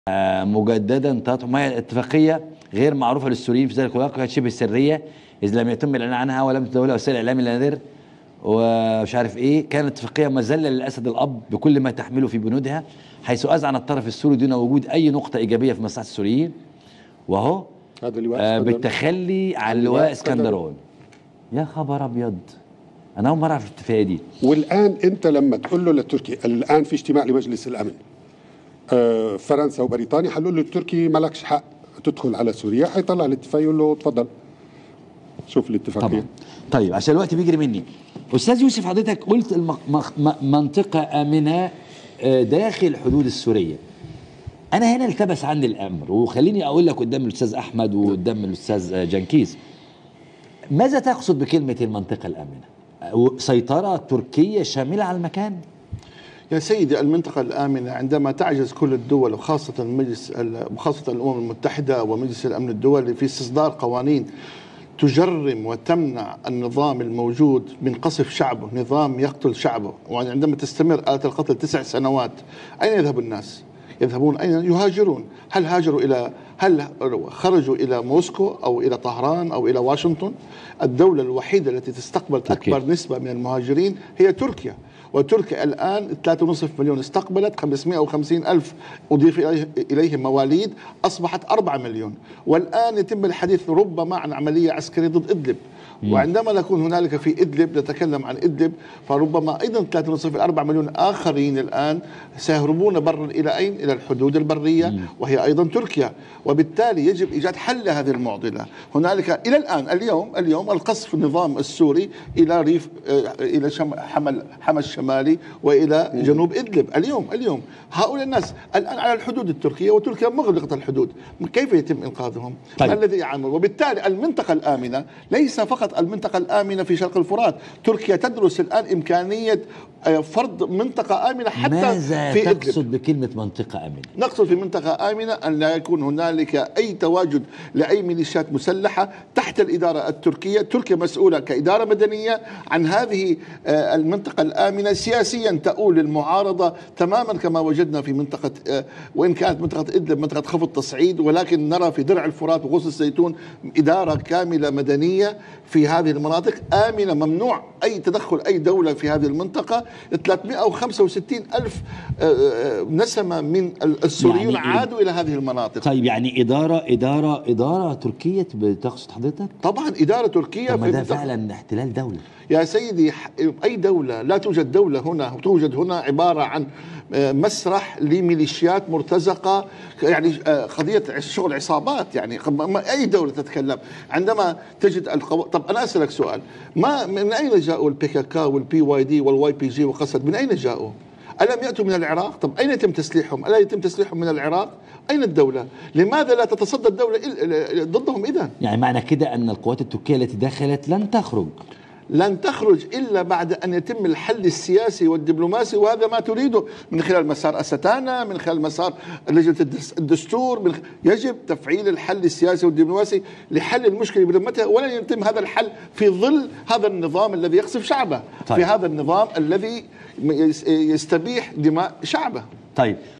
مجددا تطرح اتفاقيه غير معروفه للسوريين في ذلك الوقت، كانت شبه سريه اذ لم يتم الاعلان عنها ولم تداولها وسائل الاعلام الا نادر ومش عارف ايه. كانت اتفاقيه مذله للاسد الاب بكل ما تحمله في بنودها، حيث اذعن الطرف السوري دون وجود اي نقطه ايجابيه في مصلحه السوريين، وهو هذا اللواء بالتخلي عن اللواء اسكندرون. يا خبر ابيض، انا اول مره اعرف الاتفاقيه دي. والان انت لما تقول له للتركي الان في اجتماع لمجلس الامن، فرنسا وبريطانيا حلوا له التركي مالكش حق تدخل على سوريا، حيطلع الاتفاق يقول له تفضل شوف الاتفاقيه طبعا. طيب عشان الوقت بيجري مني، استاذ يوسف حضرتك قلت منطقه امنه داخل حدود السوريه. انا هنا التبس عندي الامر، وخليني اقول لك قدام الاستاذ احمد وقدام الاستاذ جنكيز، ماذا تقصد بكلمه المنطقه الامنه؟ سيطره تركيه شامله على المكان؟ يا سيدي، المنطقة الآمنة عندما تعجز كل الدول وخاصة وخاصة الأمم المتحدة ومجلس الأمن الدولي في استصدار قوانين تجرم وتمنع النظام الموجود من قصف شعبه، نظام يقتل شعبه، وعندما تستمر آلة القتل 9 سنوات، أين يذهب الناس؟ يذهبون أين؟ يهاجرون. هل خرجوا إلى موسكو أو إلى طهران أو إلى واشنطن؟ الدولة الوحيدة التي تستقبل أكبر نسبة من المهاجرين هي تركيا، وتركيا الآن 3.5 مليون استقبلت 550 ألف، أضيف إليهم مواليد، أصبحت 4 مليون، والآن يتم الحديث ربما عن عملية عسكرية ضد إدلب. وعندما نكون هنالك في إدلب نتكلم عن إدلب، فربما أيضا 3.5 4 مليون آخرين الآن سيهربون برا إلى أين؟ إلى الحدود البرية وهي أيضا تركيا، وبالتالي يجب إيجاد حل لهذه المعضلة. هنالك إلى الآن اليوم القصف النظام السوري إلى ريف إلى حما الشمالي وإلى جنوب إدلب. اليوم هؤلاء الناس الآن على الحدود التركية، وتركيا مغلقة الحدود، كيف يتم إنقاذهم؟ ما الذي يعمل؟ وبالتالي المنطقة الآمنة ليس فقط المنطقة الآمنة في شرق الفرات، تركيا تدرس الآن إمكانية فرض منطقة آمنة حتى ماذا في تقصد بكلمة منطقة آمنة؟ نقصد في منطقة آمنة أن لا يكون هنالك أي تواجد لأي ميليشيات مسلحة تحت الإدارة التركية. تركيا مسؤولة كإدارة مدنية عن هذه المنطقة الآمنة، سياسيا تؤول للمعارضة تماما كما وجدنا في منطقة، وإن كانت منطقة إدلب منطقة خفض تصعيد، ولكن نرى في درع الفرات وغوص الزيتون إدارة كاملة مدنية في هذه المناطق آمنة، ممنوع أي تدخل أي دولة في هذه المنطقة. 365 ألف نسمة من السوريين يعني عادوا إلى هذه المناطق. طيب يعني إدارة تركية بتقصد حضرتك؟ طبعا إدارة تركية. طب ده فعلا احتلال دولة يا سيدي. أي دولة، لا توجد دولة هنا، توجد هنا عبارة عن مسرح لميليشيات مرتزقة، يعني قضية شغل عصابات. يعني أي دولة تتكلم عندما تجد طب أنا أسألك سؤال، ما من أين جاءوا الPKK والPYD والYPG وقسد؟ من أين جاءوا؟ ألم يأتوا من العراق؟ طب أين يتم تسليحهم؟ ألا يتم تسليحهم من العراق؟ أين الدولة؟ لماذا لا تتصدى الدولة ضدهم إذن؟ يعني معنى كده أن القوات التركية التي دخلت لن تخرج إلا بعد أن يتم الحل السياسي والدبلوماسي، وهذا ما تريده من خلال مسار أستانا، من خلال مسار لجنة الدستور. يجب تفعيل الحل السياسي والدبلوماسي لحل المشكلة برمتها، ولن يتم هذا الحل في ظل هذا النظام الذي يقصف شعبه، في هذا النظام الذي يستبيح دماء شعبه. طيب